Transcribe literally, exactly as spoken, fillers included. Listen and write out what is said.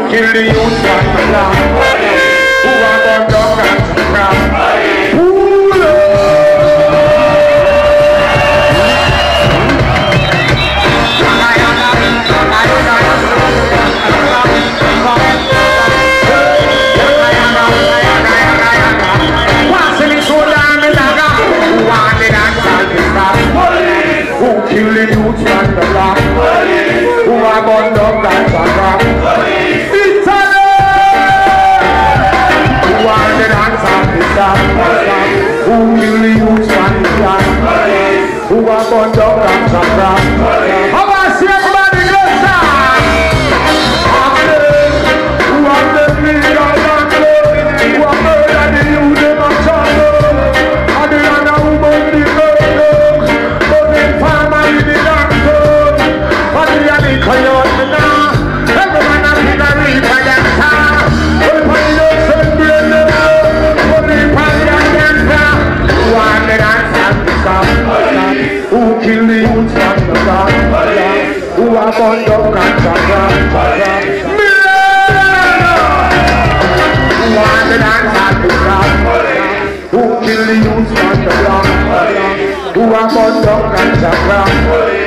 kill the youth from the block? Who are born dog and crap? Who Who kill the youth from the block? Who are born dog and crap? Italy! Who are the dance of the stars? Who kill the youth from the block? Who are born dog and crap? How about see everybody go down? Who are the big of the who are murdered the youth in the jungle? And the other who burn the girl, but the farmer in the jungle. But the other coyote now, everyone has been a reaper dancer. But when you send me a little, but the fire dancer. Who are the dancers to stop? Who kill the youth from the block? Who are born dog and crap? Who are the dancers to stop? Who kill the youth from the block? Who are born dog and crap?